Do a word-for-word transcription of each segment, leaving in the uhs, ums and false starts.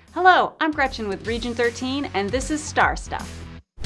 Hello, I'm Gretchen with Region thirteen, and this is STAAR Stuff.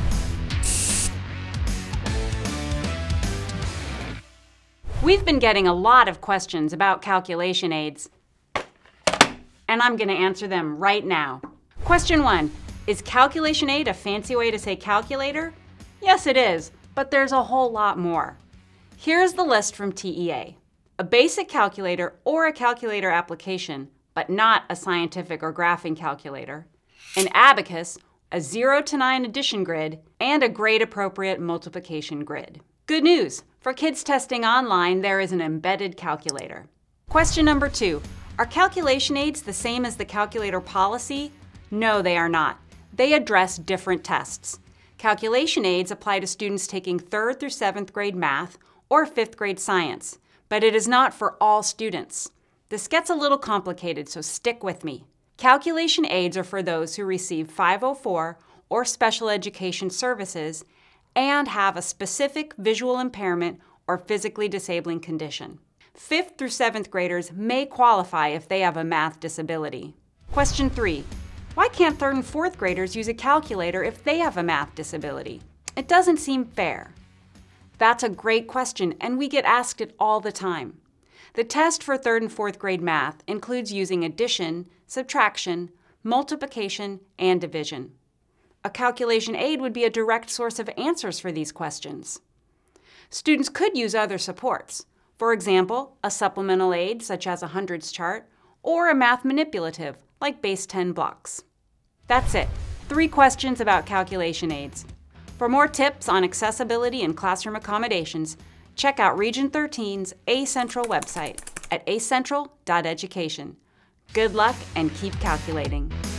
We've been getting a lot of questions about calculation aids, and I'm going to answer them right now. Question one, is calculation aid a fancy way to say calculator? Yes, it is, but there's a whole lot more. Here's the list from T E A. A basic calculator or a calculator application, but not a scientific or graphing calculator, an abacus, a zero to nine addition grid, and a grade-appropriate multiplication grid. Good news! For kids testing online, there is an embedded calculator. Question number two, are calculation aids the same as the calculator policy? No, they are not. They address different tests. Calculation aids apply to students taking third through seventh grade math or fifth grade science, but it is not for all students. This gets a little complicated, so stick with me. Calculation aids are for those who receive five oh four or special education services and have a specific visual impairment or physically disabling condition. Fifth through seventh graders may qualify if they have a math disability. Question three, why can't third and fourth graders use a calculator if they have a math disability? It doesn't seem fair. That's a great question, and we get asked it all the time. The test for third and fourth grade math includes using addition, subtraction, multiplication, and division. A calculation aid would be a direct source of answers for these questions. Students could use other supports. For example, a supplemental aid such as a hundreds chart, or a math manipulative like base ten blocks. That's it, three questions about calculation aids. For more tips on accessibility and classroom accommodations, check out Region thirteen's A Central website at a central dot education. Good luck and keep calculating.